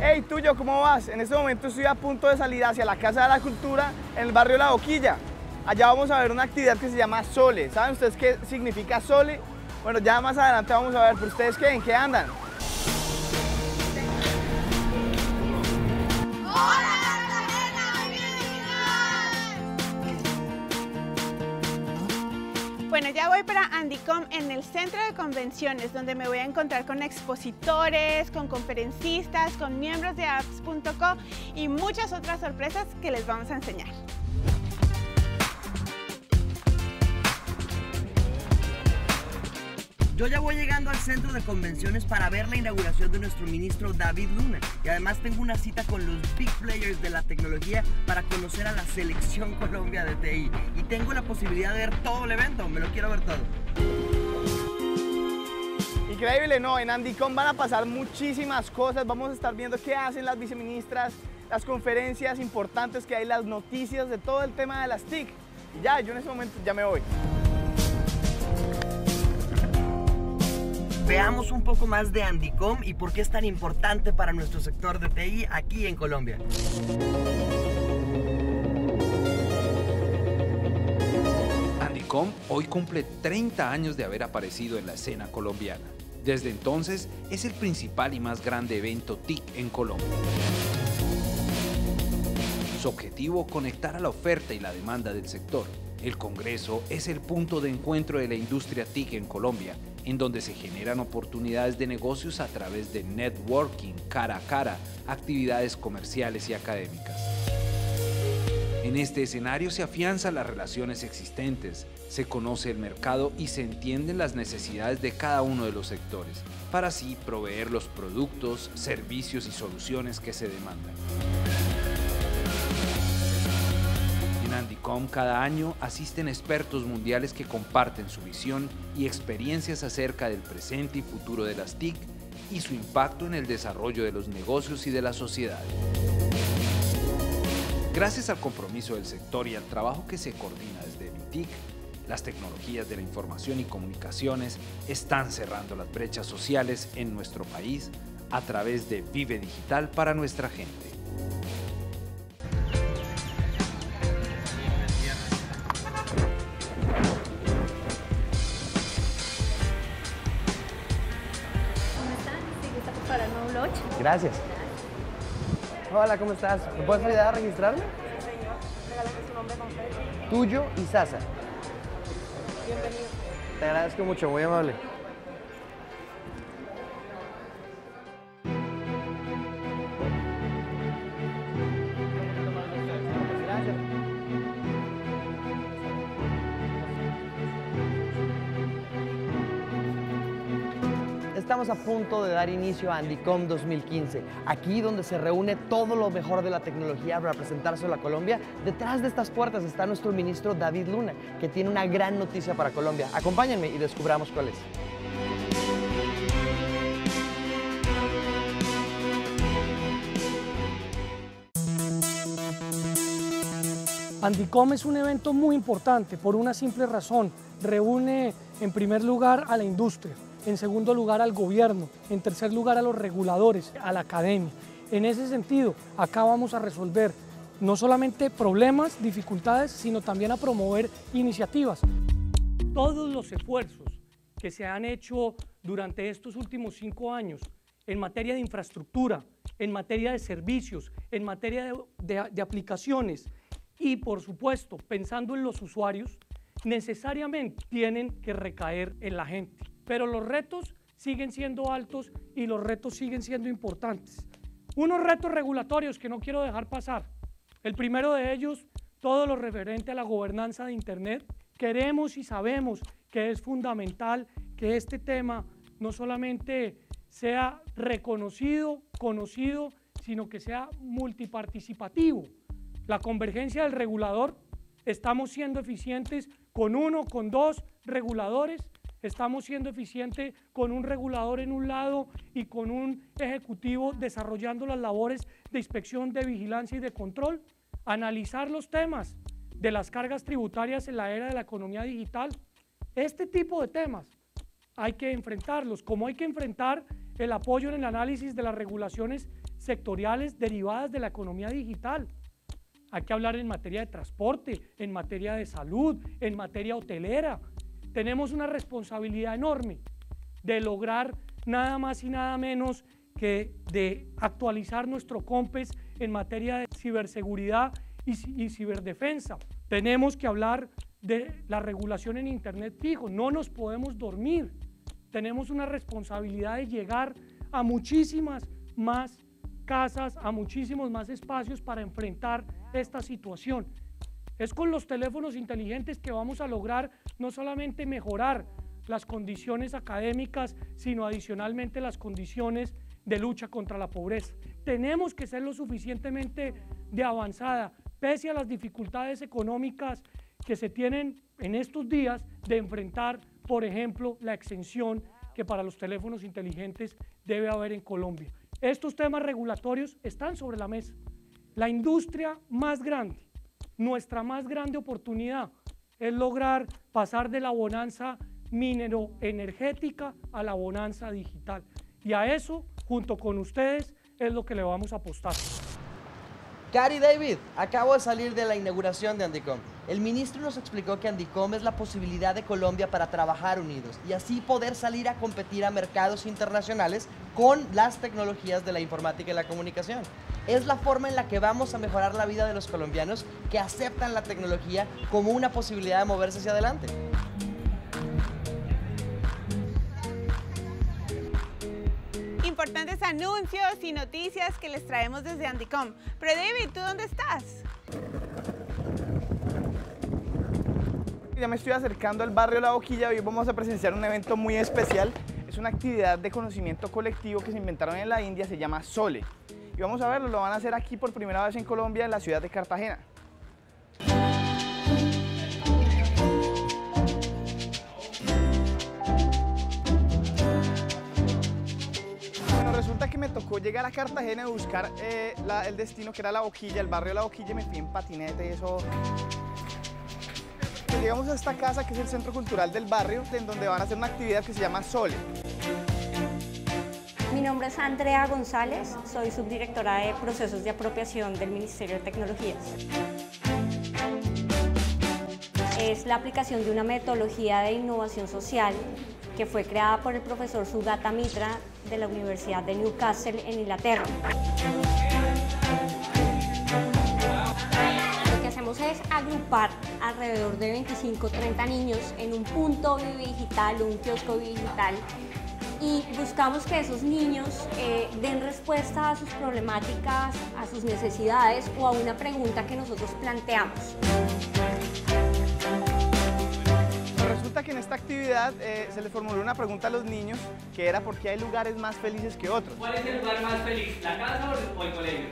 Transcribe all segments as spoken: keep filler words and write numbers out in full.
Hey, Tuyo, ¿cómo vas? En este momento estoy a punto de salir hacia la Casa de la Cultura en el barrio La Boquilla. Allá vamos a ver una actividad que se llama Sole. ¿Saben ustedes qué significa Sole? Bueno, ya más adelante vamos a ver, pero ¿ustedes qué? ¿En qué andan? Bueno, ya voy para Andicom en el centro de convenciones, donde me voy a encontrar con expositores, con conferencistas, con miembros de apps punto co y muchas otras sorpresas que les vamos a enseñar. Yo ya voy llegando al centro de convenciones para ver la inauguración de nuestro ministro David Luna y además tengo una cita con los big players de la tecnología para conocer a la selección Colombia de T I y tengo la posibilidad de ver todo el evento, me lo quiero ver todo. Increíble, ¿no? En Andicom van a pasar muchísimas cosas, vamos a estar viendo qué hacen las viceministras, las conferencias importantes que hay, las noticias de todo el tema de las T I C. Y ya, yo en ese momento ya me voy. Veamos un poco más de Andicom y por qué es tan importante para nuestro sector de T I aquí en Colombia. Andicom hoy cumple treinta años de haber aparecido en la escena colombiana. Desde entonces es el principal y más grande evento T I C en Colombia. Su objetivo, conectar a la oferta y la demanda del sector. El Congreso es el punto de encuentro de la industria T I C en Colombia, en donde se generan oportunidades de negocios a través de networking, cara a cara, actividades comerciales y académicas. En este escenario se afianzan las relaciones existentes, se conoce el mercado y se entienden las necesidades de cada uno de los sectores, para así proveer los productos, servicios y soluciones que se demandan. En Andicom cada año asisten expertos mundiales que comparten su visión y experiencias acerca del presente y futuro de las T I C y su impacto en el desarrollo de los negocios y de la sociedad. Gracias al compromiso del sector y al trabajo que se coordina desde MITIC, las tecnologías de la información y comunicaciones están cerrando las brechas sociales en nuestro país a través de Vive Digital para nuestra gente. Gracias. Hola, ¿cómo estás? ¿Me puedes ayudar a registrarme? Sí, señor. Regálame su nombre completo. Tuyo y Sasa. Bienvenido. Te agradezco mucho, muy amable. Estamos a punto de dar inicio a Andicom dos mil quince, aquí donde se reúne todo lo mejor de la tecnología para presentárselo a Colombia. Detrás de estas puertas está nuestro ministro David Luna, que tiene una gran noticia para Colombia. Acompáñenme y descubramos cuál es. Andicom es un evento muy importante por una simple razón. Reúne en primer lugar a la industria, en segundo lugar al gobierno, en tercer lugar a los reguladores, a la academia. En ese sentido, acá vamos a resolver no solamente problemas, dificultades, sino también a promover iniciativas. Todos los esfuerzos que se han hecho durante estos últimos cinco años en materia de infraestructura, en materia de servicios, en materia de, de, de aplicaciones y, por supuesto, pensando en los usuarios, necesariamente tienen que recaer en la gente. Pero los retos siguen siendo altos y los retos siguen siendo importantes. Unos retos regulatorios que no quiero dejar pasar. El primero de ellos, todo lo referente a la gobernanza de Internet. Queremos y sabemos que es fundamental que este tema no solamente sea reconocido, conocido, sino que sea multiparticipativo. La convergencia del regulador, estamos siendo eficientes con uno, con dos reguladores, estamos siendo eficientes con un regulador en un lado y con un ejecutivo desarrollando las labores de inspección, de vigilancia y de control. Analizar los temas de las cargas tributarias en la era de la economía digital. Este tipo de temas hay que enfrentarlos, como hay que enfrentar el apoyo en el análisis de las regulaciones sectoriales derivadas de la economía digital. Hay que hablar en materia de transporte, en materia de salud, en materia hotelera. Tenemos una responsabilidad enorme de lograr nada más y nada menos que de actualizar nuestro COMPES en materia de ciberseguridad y, y ciberdefensa. Tenemos que hablar de la regulación en Internet fijo, no nos podemos dormir. Tenemos una responsabilidad de llegar a muchísimas más casas, a muchísimos más espacios para enfrentar esta situación. Es con los teléfonos inteligentes que vamos a lograr no solamente mejorar las condiciones académicas, sino adicionalmente las condiciones de lucha contra la pobreza. Tenemos que ser lo suficientemente de avanzada, pese a las dificultades económicas que se tienen en estos días de enfrentar, por ejemplo, la exención que para los teléfonos inteligentes debe haber en Colombia. Estos temas regulatorios están sobre la mesa. La industria más grande, nuestra más grande oportunidad es lograr pasar de la bonanza minero-energética a la bonanza digital. Y a eso, junto con ustedes, es lo que le vamos a apostar. Cari, David, acabo de salir de la inauguración de Andicom. El ministro nos explicó que Andicom es la posibilidad de Colombia para trabajar unidos y así poder salir a competir a mercados internacionales con las tecnologías de la informática y la comunicación. Es la forma en la que vamos a mejorar la vida de los colombianos que aceptan la tecnología como una posibilidad de moverse hacia adelante. Importantes anuncios y noticias que les traemos desde Andicom. Pero David, ¿tú dónde estás? Ya me estoy acercando al barrio La Boquilla y hoy vamos a presenciar un evento muy especial. Es una actividad de conocimiento colectivo que se inventaron en la India, se llama Sole. Y vamos a verlo, lo van a hacer aquí por primera vez en Colombia, en la ciudad de Cartagena. Resulta que me tocó llegar a Cartagena y buscar eh, la, el destino que era La Boquilla, el barrio La Boquilla, y me fui en patineta y eso. Pues llegamos a esta casa que es el Centro Cultural del barrio, en donde van a hacer una actividad que se llama Sole. Mi nombre es Andrea González, soy subdirectora de procesos de apropiación del Ministerio de Tecnologías. Es la aplicación de una metodología de innovación social que fue creada por el profesor Sugata Mitra de la Universidad de Newcastle en Inglaterra. Lo que hacemos es agrupar alrededor de veinticinco a treinta niños en un punto bidigital o un kiosco bidigital y buscamos que esos niños eh, den respuesta a sus problemáticas, a sus necesidades o a una pregunta que nosotros planteamos. Resulta que en esta actividad eh, se les formuló una pregunta a los niños que era ¿por qué hay lugares más felices que otros? ¿Cuál es el lugar más feliz? ¿La casa o el colegio?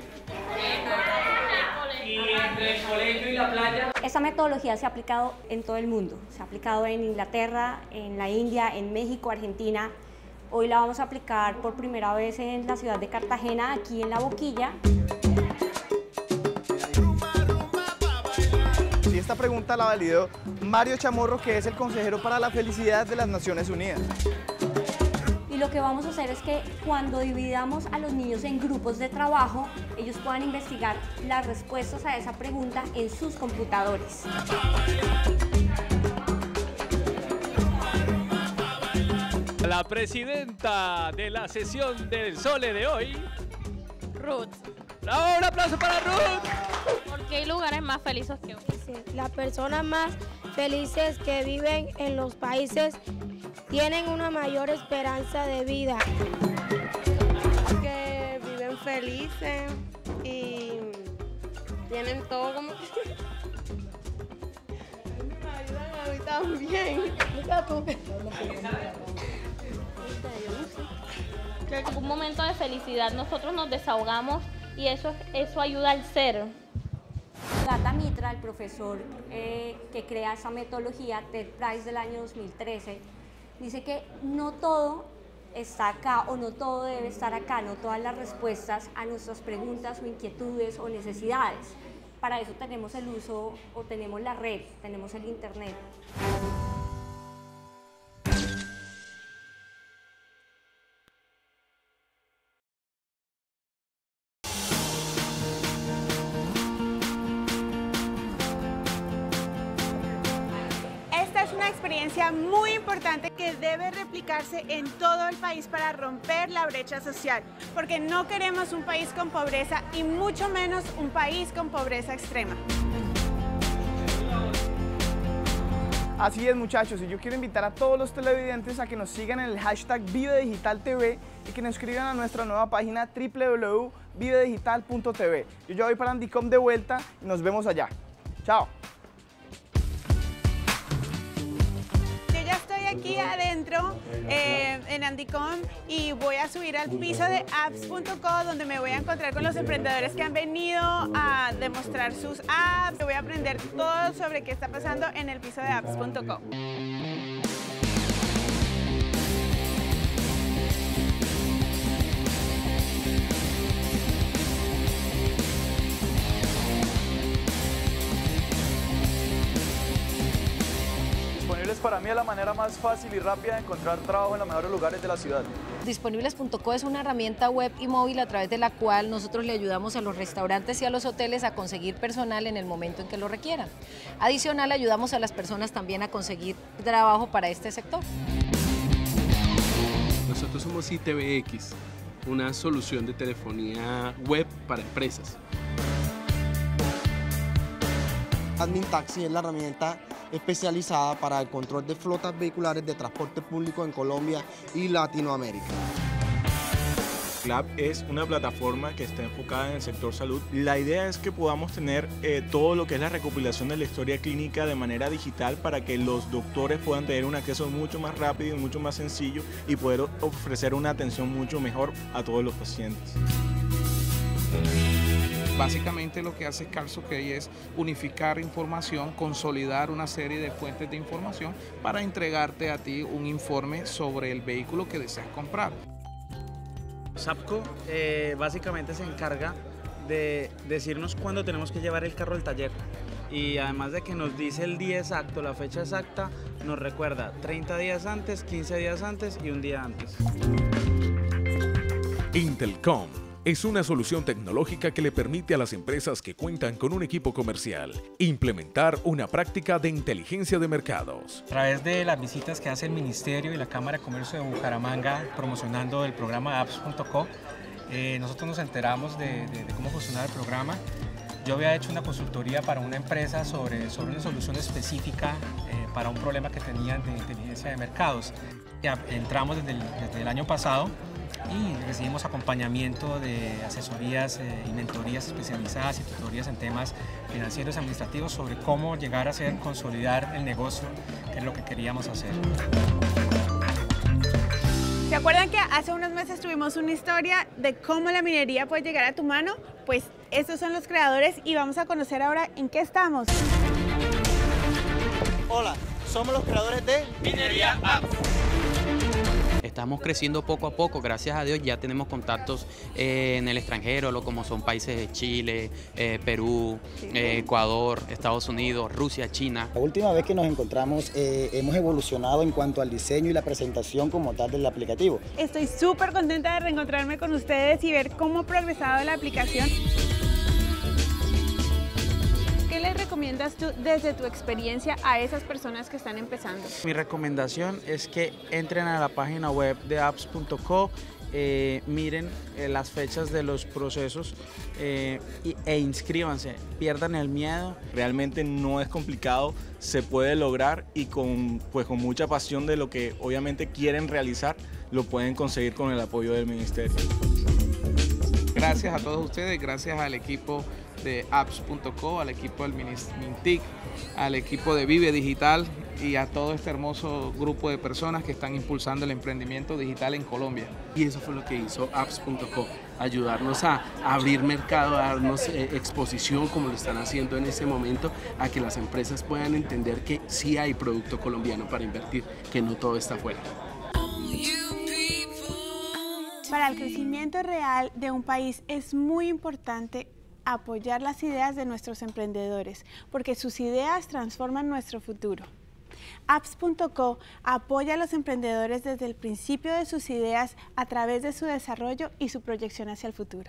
¿Y entre el colegio y la playa? Esta metodología se ha aplicado en todo el mundo. Se ha aplicado en Inglaterra, en la India, en México, Argentina. Hoy la vamos a aplicar por primera vez en la ciudad de Cartagena, aquí en La Boquilla. Y esta pregunta la validó Mario Chamorro, que es el consejero para la felicidad de las Naciones Unidas. Y lo que vamos a hacer es que cuando dividamos a los niños en grupos de trabajo, ellos puedan investigar las respuestas a esa pregunta en sus computadores. La presidenta de la sesión del Sole de hoy, Ruth. ¡Bravo! ¡Un aplauso para Ruth! ¿Por qué hay lugares más felices que otros? Las personas más felices que viven en los países tienen una mayor esperanza de vida. Que viven felices y tienen todo como que me ayudan a mí también. Que en un momento de felicidad nosotros nos desahogamos y eso, eso ayuda al ser. Sugata Mitra, el profesor eh, que crea esa metodología, TED Prize del año dos mil trece, dice que no todo está acá o no todo debe estar acá, no todas las respuestas a nuestras preguntas o inquietudes o necesidades. Para eso tenemos el uso o tenemos la red, tenemos el internet. experiencia muy importante que debe replicarse en todo el país para romper la brecha social, porque no queremos un país con pobreza y mucho menos un país con pobreza extrema. Así es, muchachos, y yo quiero invitar a todos los televidentes a que nos sigan en el hashtag Vive Digital T V y que nos escriban a nuestra nueva página w w w punto vive digital punto t v. Yo ya voy para Andicom de vuelta y nos vemos allá. Chao. Yo ya estoy aquí adentro eh, en Andicom y voy a subir al piso de apps punto co, donde me voy a encontrar con los emprendedores que han venido a demostrar sus apps. Voy a aprender todo sobre qué está pasando en el piso de apps punto co. Disponibles para mí es la manera más fácil y rápida de encontrar trabajo en los mejores lugares de la ciudad. Disponibles punto co es una herramienta web y móvil a través de la cual nosotros le ayudamos a los restaurantes y a los hoteles a conseguir personal en el momento en que lo requieran. Adicional, ayudamos a las personas también a conseguir trabajo para este sector. Nosotros somos I T V X, una solución de telefonía web para empresas. Admin Taxi es la herramienta especializada para el control de flotas vehiculares de transporte público en Colombia y Latinoamérica. Lab es una plataforma que está enfocada en el sector salud. La idea es que podamos tener eh, todo lo que es la recopilación de la historia clínica de manera digital para que los doctores puedan tener un acceso mucho más rápido y mucho más sencillo y poder ofrecer una atención mucho mejor a todos los pacientes. Básicamente lo que hace CarSokey es unificar información, consolidar una serie de fuentes de información para entregarte a ti un informe sobre el vehículo que deseas comprar. Zapco eh, básicamente se encarga de decirnos cuándo tenemos que llevar el carro al taller y además de que nos dice el día exacto, la fecha exacta, nos recuerda treinta días antes, quince días antes y un día antes. Intelcom es una solución tecnológica que le permite a las empresas que cuentan con un equipo comercial implementar una práctica de inteligencia de mercados. A través de las visitas que hace el Ministerio y la Cámara de Comercio de Bucaramanga promocionando el programa apps punto co, eh, nosotros nos enteramos de, de, de cómo funcionaba el programa. Yo había hecho una consultoría para una empresa sobre, sobre una solución específica eh, para un problema que tenían de inteligencia de mercados. Ya entramos desde el, desde el año pasado y recibimos acompañamiento de asesorías eh, y mentorías especializadas y tutorías en temas financieros y administrativos sobre cómo llegar a hacer, consolidar el negocio, que es lo que queríamos hacer. ¿Se acuerdan que hace unos meses tuvimos una historia de cómo la minería puede llegar a tu mano? Pues estos son los creadores y vamos a conocer ahora en qué estamos. Hola, somos los creadores de Minería Apps. Estamos creciendo poco a poco, gracias a Dios ya tenemos contactos eh, en el extranjero, lo como son países de Chile, eh, Perú, eh, Ecuador, Estados Unidos, Rusia, China. La última vez que nos encontramos eh, hemos evolucionado en cuanto al diseño y la presentación como tal del aplicativo. Estoy súper contenta de reencontrarme con ustedes y ver cómo ha progresado la aplicación. ¿Qué les recomiendas tú desde tu experiencia a esas personas que están empezando? Mi recomendación es que entren a la página web de apps punto co, eh, miren eh, las fechas de los procesos eh, y, e inscríbanse, pierdan el miedo. Realmente no es complicado, se puede lograr y con, pues, con mucha pasión de lo que obviamente quieren realizar, lo pueden conseguir con el apoyo del Ministerio. Gracias a todos ustedes, gracias al equipo de apps punto co, al equipo del Mintic, al equipo de Vive Digital y a todo este hermoso grupo de personas que están impulsando el emprendimiento digital en Colombia. Y eso fue lo que hizo apps punto co, ayudarnos a abrir mercado, a darnos eh, exposición como lo están haciendo en este momento, a que las empresas puedan entender que sí hay producto colombiano para invertir, que no todo está afuera. Para el crecimiento real de un país es muy importante apoyar las ideas de nuestros emprendedores, porque sus ideas transforman nuestro futuro. apps punto co apoya a los emprendedores desde el principio de sus ideas a través de su desarrollo y su proyección hacia el futuro.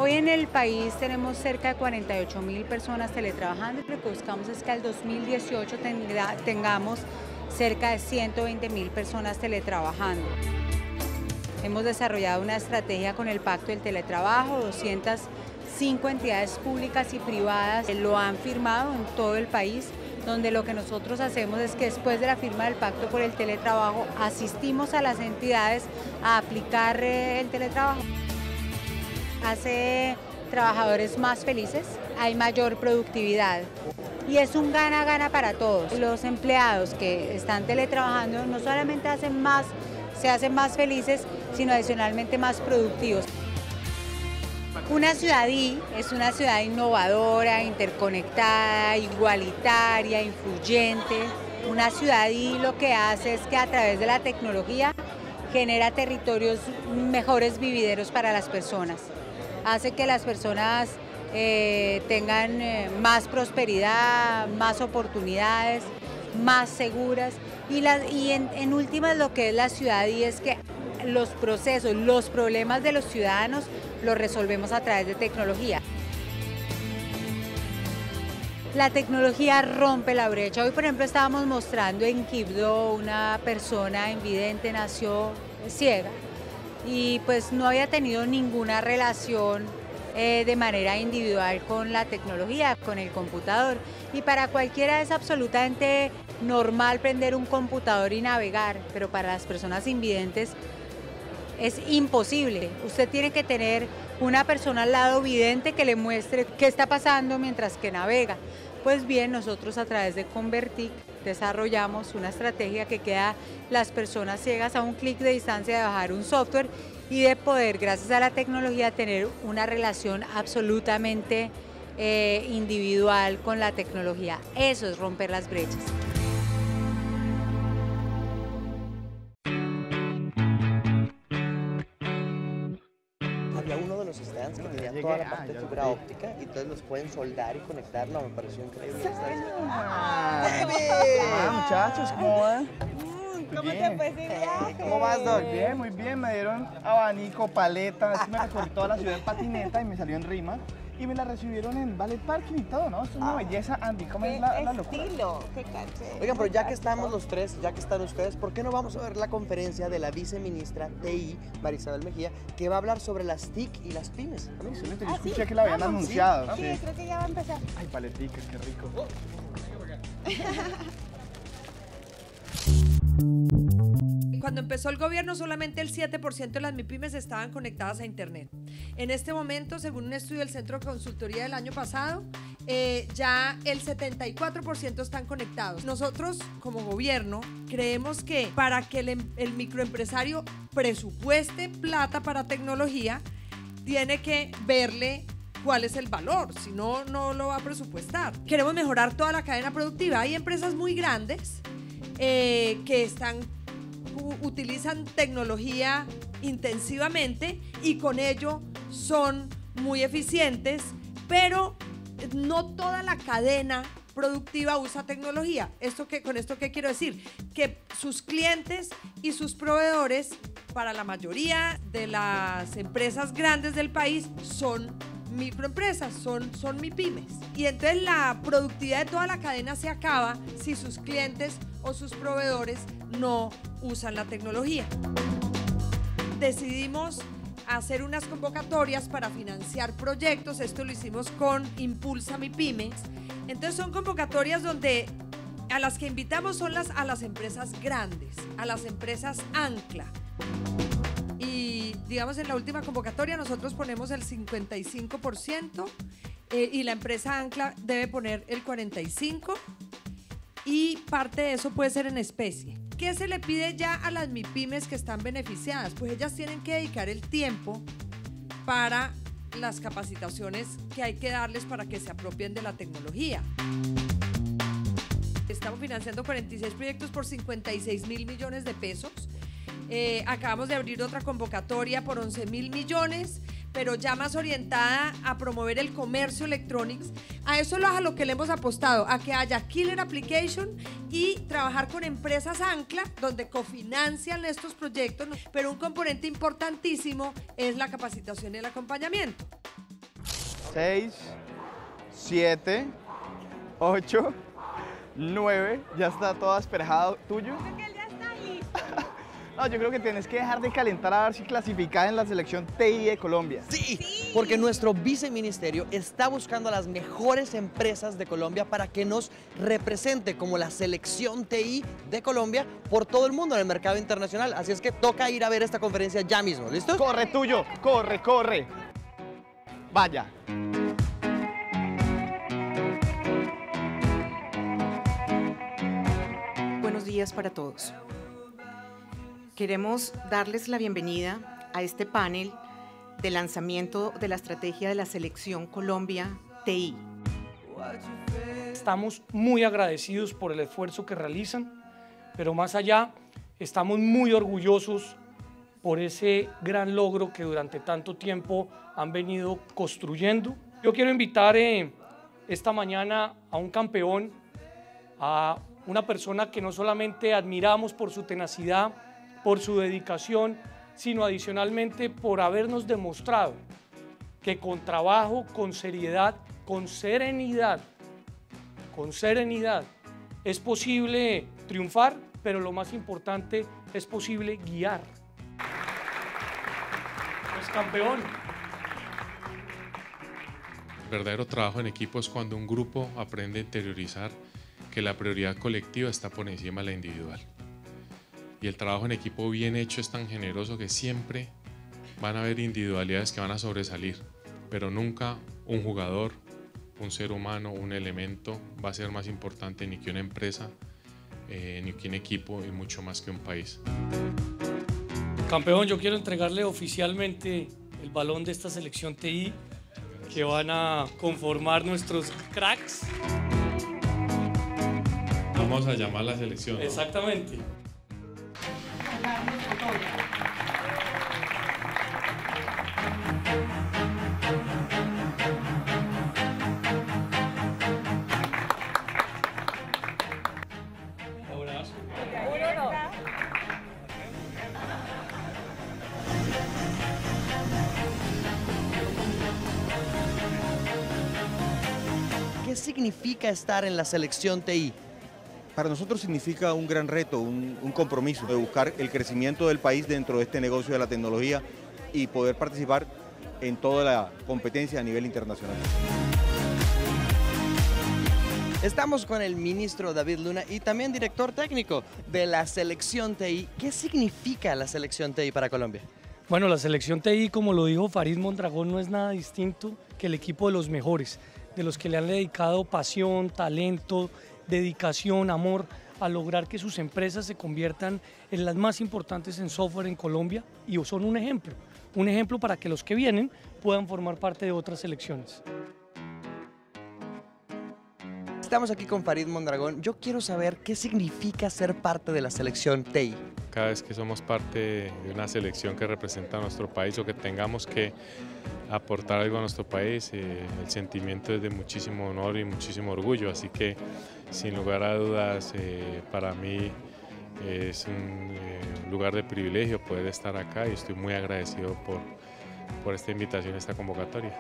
Hoy en el país tenemos cerca de cuarenta y ocho mil personas teletrabajando y lo que buscamos es que al dos mil dieciocho tenga, tengamos cerca de ciento veinte mil personas teletrabajando. Hemos desarrollado una estrategia con el Pacto del Teletrabajo, doscientas cinco entidades públicas y privadas lo han firmado en todo el país, donde lo que nosotros hacemos es que después de la firma del Pacto por el Teletrabajo asistimos a las entidades a aplicar el teletrabajo. Hace trabajadores más felices, hay mayor productividad y es un gana-gana para todos. Los empleados que están teletrabajando no solamente hacen más, se hacen más felices, sino adicionalmente más productivos. Una ciudad I es una ciudad innovadora, interconectada, igualitaria, influyente. Una ciudad I lo que hace es que a través de la tecnología genera territorios mejores vivideros para las personas. Hace que las personas eh, tengan eh, más prosperidad, más oportunidades, más seguras y, la, y en, en últimas lo que es la ciudad I es que los procesos, los problemas de los ciudadanos los resolvemos a través de tecnología. La tecnología rompe la brecha. Hoy por ejemplo estábamos mostrando en Quibdó una persona invidente, nació ciega y pues no había tenido ninguna relación eh, de manera individual con la tecnología, con el computador. Y para cualquiera es absolutamente normal prender un computador y navegar, pero para las personas invidentes es imposible. Usted tiene que tener una persona al lado vidente que le muestre qué está pasando mientras que navega. Pues bien, nosotros a través de Convertic desarrollamos una estrategia que queda las personas ciegas a un clic de distancia de bajar un software y de poder, gracias a la tecnología, tener una relación absolutamente eh, individual con la tecnología. Eso es romper las brechas. Había uno de los stands que tenía toda la parte de fibra óptica y entonces los pueden soldar y conectar. No, me pareció increíble. Ah, ah, muchachos, ¿cómo van? ¿Cómo te fue ese viaje? ¿Cómo vas, Doc? Muy bien, muy bien. Me dieron abanico, paleta. Es que me recorrí toda la ciudad en patineta y me salió en rima. Y me la recibieron en Ballet Parking y todo, ¿no? Esto es una belleza, Andy. ¿Cómo es la, la locura? Estilo, qué caché. Oigan, pero ya que estamos los tres, ya que están ustedes, ¿por qué no vamos a ver la conferencia de la viceministra T I, Marisabel Mejía, que va a hablar sobre las T I C y las pymes? Ah, excelente, yo ¿Ah, escuché sí? que la habían Vamos. anunciado. Sí, sí, creo que ya va a empezar. Ay, paleticas, qué rico. Cuando empezó el gobierno, solamente el siete por ciento de las MIPYMES estaban conectadas a Internet. En este momento, según un estudio del Centro de Consultoría del año pasado, eh, ya el setenta y cuatro por ciento están conectados. Nosotros, como gobierno, creemos que para que el, el microempresario presupueste plata para tecnología, tiene que verle cuál es el valor, si no, no lo va a presupuestar. Queremos mejorar toda la cadena productiva. Hay empresas muy grandes eh, que están utilizan tecnología intensivamente y con ello son muy eficientes, pero no toda la cadena productiva usa tecnología. ¿Esto qué, con esto qué quiero decir? Que sus clientes y sus proveedores, para la mayoría de las empresas grandes del país, son microempresas, son, son MIPYMES. Y entonces la productividad de toda la cadena se acaba si sus clientes o sus proveedores no usan la tecnología. Decidimos hacer unas convocatorias para financiar proyectos. Esto lo hicimos con Impulsa MIPYMES. Entonces son convocatorias donde a las que invitamos son las, a las empresas grandes, a las empresas ancla. Y digamos en la última convocatoria nosotros ponemos el cincuenta y cinco por ciento eh, y la empresa ancla debe poner el cuarenta y cinco por ciento y parte de eso puede ser en especie. ¿Qué se le pide ya a las MIPYMES que están beneficiadas? Pues ellas tienen que dedicar el tiempo para las capacitaciones que hay que darles para que se apropien de la tecnología. Estamos financiando cuarenta y seis proyectos por cincuenta y seis mil millones de pesos. Eh, acabamos de abrir otra convocatoria por once mil millones, pero ya más orientada a promover el comercio electrónico. A eso es a lo que le hemos apostado, a que haya Killer Application y trabajar con empresas ancla, donde cofinancian estos proyectos, pero un componente importantísimo es la capacitación y el acompañamiento. seis, siete, ocho, nueve. Ya está todo despejado. ¿Tuyo? Creo que él ya está listo. No, yo creo que tienes que dejar de calentar a ver si clasificas en la selección T I de Colombia. Sí, porque nuestro viceministerio está buscando a las mejores empresas de Colombia para que nos represente como la selección T I de Colombia por todo el mundo en el mercado internacional. Así es que toca ir a ver esta conferencia ya mismo, ¿listo? Corre, Tuyo, corre, corre. Vaya. Buenos días para todos. Queremos darles la bienvenida a este panel de lanzamiento de la estrategia de la selección Colombia T I. Estamos muy agradecidos por el esfuerzo que realizan, pero más allá, estamos muy orgullosos por ese gran logro que durante tanto tiempo han venido construyendo. Yo quiero invitar eh, esta mañana a un campeón, a una persona que no solamente admiramos por su tenacidad, por su dedicación, sino adicionalmente por habernos demostrado que con trabajo, con seriedad, con serenidad, con serenidad, es posible triunfar, pero lo más importante, es posible guiar. Pues campeón. El verdadero trabajo en equipo es cuando un grupo aprende a interiorizar que la prioridad colectiva está por encima de la individual. Y el trabajo en equipo bien hecho es tan generoso que siempre van a haber individualidades que van a sobresalir, pero nunca un jugador, un ser humano, un elemento va a ser más importante ni que una empresa, eh, ni que un equipo y mucho más que un país. Campeón, yo quiero entregarle oficialmente el balón de esta selección T I que van a conformar nuestros cracks. Vamos a llamar a la selección, ¿no? Exactamente. ¿Qué significa estar en la selección T I? Para nosotros significa un gran reto, un, un compromiso de buscar el crecimiento del país dentro de este negocio de la tecnología y poder participar en toda la competencia a nivel internacional. Estamos con el ministro David Luna y también director técnico de la selección T I. ¿Qué significa la selección T I para Colombia? Bueno, la selección T I, como lo dijo Farid Mondragón, no es nada distinto que el equipo de los mejores, de los que le han dedicado pasión, talento, dedicación, amor a lograr que sus empresas se conviertan en las más importantes en software en Colombia y son un ejemplo, un ejemplo para que los que vienen puedan formar parte de otras selecciones. Estamos aquí con Farid Mondragón. Yo quiero saber qué significa ser parte de la selección T I. Cada vez que somos parte de una selección que representa a nuestro país o que tengamos que aportar algo a nuestro país, eh, el sentimiento es de muchísimo honor y muchísimo orgullo, así que sin lugar a dudas eh, para mí es un eh, lugar de privilegio poder estar acá y estoy muy agradecido por, por esta invitación, esta convocatoria.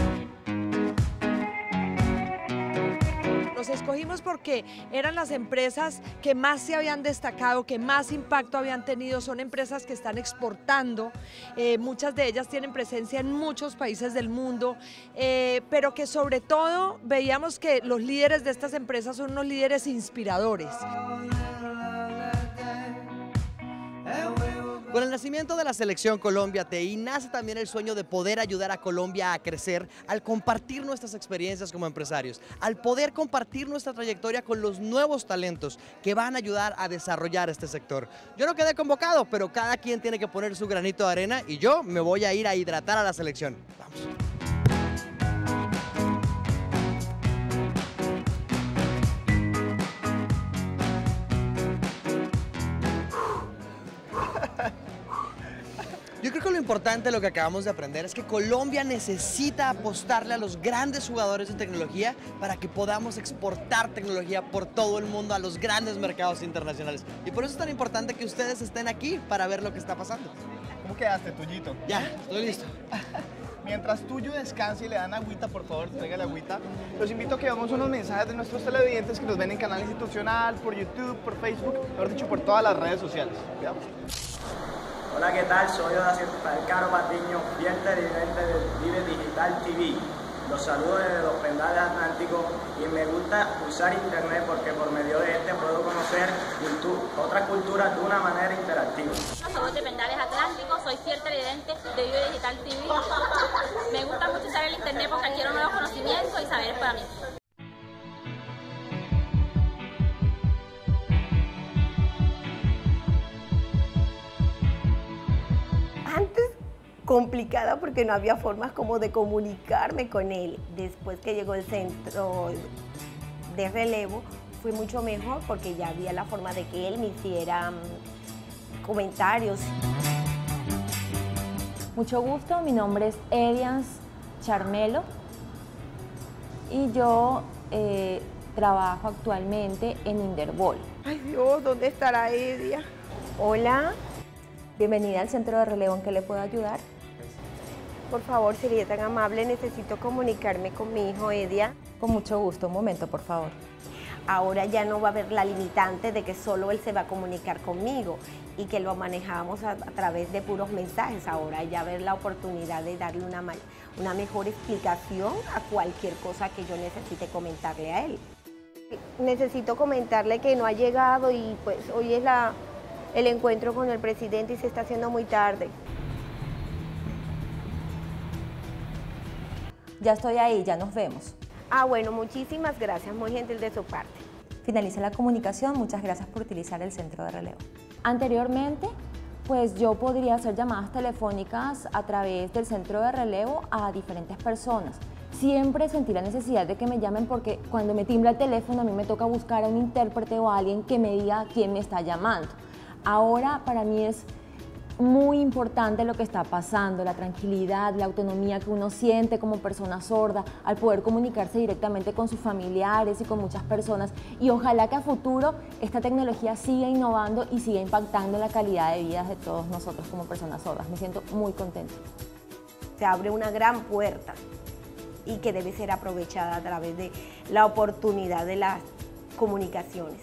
Los escogimos porque eran las empresas que más se habían destacado, que más impacto habían tenido, son empresas que están exportando, eh, muchas de ellas tienen presencia en muchos países del mundo, eh, pero que sobre todo veíamos que los líderes de estas empresas son unos líderes inspiradores. Con el nacimiento de la selección Colombia T I nace también el sueño de poder ayudar a Colombia a crecer al compartir nuestras experiencias como empresarios, al poder compartir nuestra trayectoria con los nuevos talentos que van a ayudar a desarrollar este sector. Yo no quedé convocado, pero cada quien tiene que poner su granito de arena y yo me voy a ir a hidratar a la selección. Vamos. Yo creo que lo importante de lo que acabamos de aprender es que Colombia necesita apostarle a los grandes jugadores de tecnología para que podamos exportar tecnología por todo el mundo a los grandes mercados internacionales. Y por eso es tan importante que ustedes estén aquí para ver lo que está pasando. ¿Cómo quedaste, Tuyito? Ya, estoy listo. Mientras Tuyo descansa y le dan agüita, por favor, tráigale agüita, los invito a que veamos unos mensajes de nuestros televidentes que nos ven en Canal Institucional, por YouTube, por Facebook, mejor dicho, por todas las redes sociales. Veamos. Hola, ¿qué tal? Soy Odacio Caro Patiño, fiel televidente de Vive Digital T V. Los saludo desde los Pendales Atlánticos y me gusta usar internet porque por medio de este puedo conocer otras culturas de una manera interactiva. Soy de Pendales Atlánticos, soy fiel televidente de Vive Digital T V. Me gusta mucho usar el internet porque adquiero nuevos conocimientos y saberes para mí. Antes complicada porque no había formas como de comunicarme con él. Después que llegó el centro de relevo fue mucho mejor porque ya había la forma de que él me hiciera um, comentarios. Mucho gusto, mi nombre es Edians Charmelo y yo eh, trabajo actualmente en Inderbol. Ay Dios, ¿dónde estará Edia? Hola, bienvenida al centro de relevo, ¿en qué le puedo ayudar? Por favor, sería tan amable, necesito comunicarme con mi hijo Edia. Con mucho gusto, un momento, por favor. Ahora ya no va a haber la limitante de que solo él se va a comunicar conmigo y que lo manejamos a, a través de puros mensajes. Ahora ya va a haber la oportunidad de darle una, una mejor explicación a cualquier cosa que yo necesite comentarle a él. Necesito comentarle que no ha llegado y pues hoy es la, el encuentro con el presidente y se está haciendo muy tarde. Ya estoy ahí, ya nos vemos. Ah, bueno, muchísimas gracias, muy gentil de su parte. Finaliza la comunicación, muchas gracias por utilizar el centro de relevo. Anteriormente, pues yo podría hacer llamadas telefónicas a través del centro de relevo a diferentes personas. Siempre sentí la necesidad de que me llamen porque cuando me timbra el teléfono a mí me toca buscar a un intérprete o a alguien que me diga quién me está llamando. Ahora para mí es muy importante lo que está pasando, la tranquilidad, la autonomía que uno siente como persona sorda al poder comunicarse directamente con sus familiares y con muchas personas, y ojalá que a futuro esta tecnología siga innovando y siga impactando en la calidad de vida de todos nosotros como personas sordas. Me siento muy contenta. Se abre una gran puerta y que debe ser aprovechada a través de la oportunidad de las comunicaciones.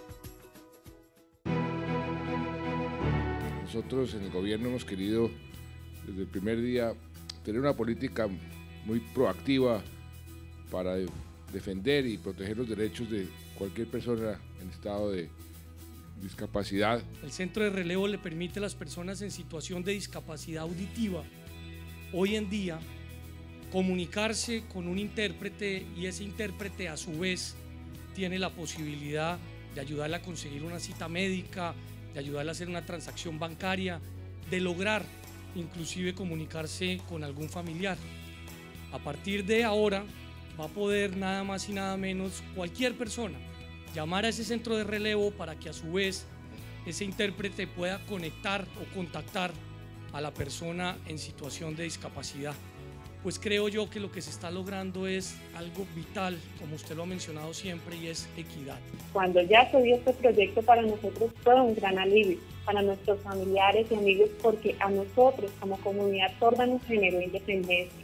Nosotros en el gobierno hemos querido desde el primer día tener una política muy proactiva para defender y proteger los derechos de cualquier persona en estado de discapacidad. El centro de relevo le permite a las personas en situación de discapacidad auditiva hoy en día comunicarse con un intérprete y ese intérprete a su vez tiene la posibilidad de ayudarle a conseguir una cita médica, de ayudarle a hacer una transacción bancaria, de lograr inclusive comunicarse con algún familiar. A partir de ahora va a poder nada más y nada menos cualquier persona llamar a ese centro de relevo para que a su vez ese intérprete pueda conectar o contactar a la persona en situación de discapacidad. Pues creo yo que lo que se está logrando es algo vital, como usted lo ha mencionado siempre, y es equidad. Cuando ya se dio este proyecto, para nosotros fue un gran alivio, para nuestros familiares y amigos, porque a nosotros como comunidad sorda nos generó independencia.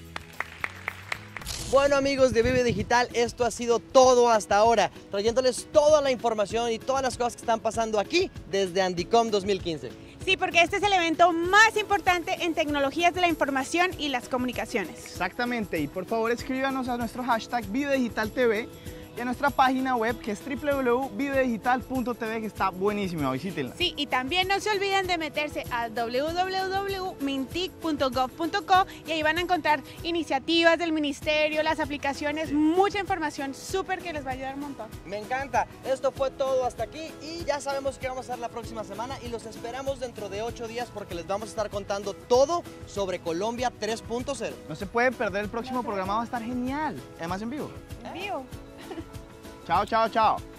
Bueno amigos de Vive Digital, esto ha sido todo hasta ahora, trayéndoles toda la información y todas las cosas que están pasando aquí desde Andicom dos mil quince. Sí, porque este es el evento más importante en tecnologías de la información y las comunicaciones. Exactamente, y por favor escríbanos a nuestro hashtag ViveDigitalTV y a nuestra página web que es w w w punto vive digital punto t v, que está buenísima, visítenla. Sí, y también no se olviden de meterse a w w w punto mintic punto gov punto co y ahí van a encontrar iniciativas del ministerio, las aplicaciones, mucha información súper que les va a ayudar un montón. Me encanta, esto fue todo hasta aquí y ya sabemos qué vamos a hacer la próxima semana y los esperamos dentro de ocho días porque les vamos a estar contando todo sobre Colombia tres punto cero. No se pueden perder el próximo programa, va a estar genial, además en vivo. En vivo. Chao, chao, chao.